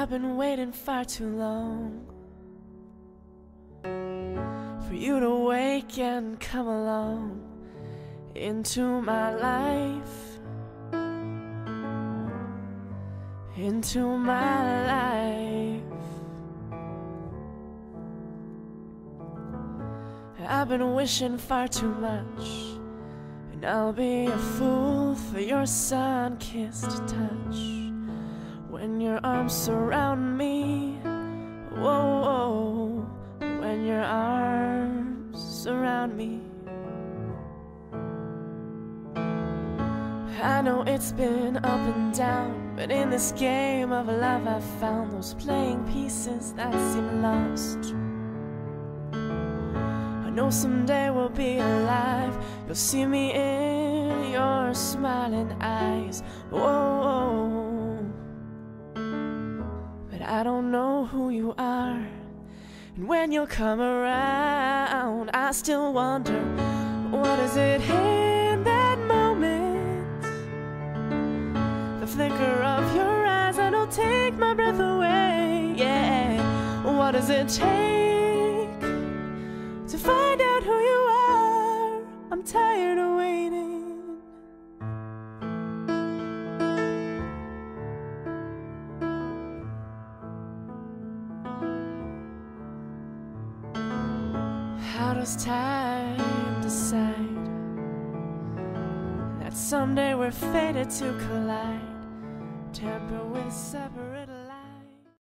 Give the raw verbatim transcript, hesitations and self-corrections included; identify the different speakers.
Speaker 1: I've been waiting far too long for you to wake and come along into my life, into my life. I've been wishing far too much, and I'll be a fool for your sun-kissed touch. When your arms surround me, whoa, whoa, when your arms surround me. I know it's been up and down, but in this game of love I've found those playing pieces that seem lost. I know someday we'll be alive, you'll see me in your smiling eyes. Whoa, but I don't know who you are, and when you'll come around I still wonder, what is it in that moment? The flicker of your eyes, I don't take my breath away, yeah. What does it take to find out who you are? I'm tired of waiting. How does time decide that someday we're fated to collide, temper with separate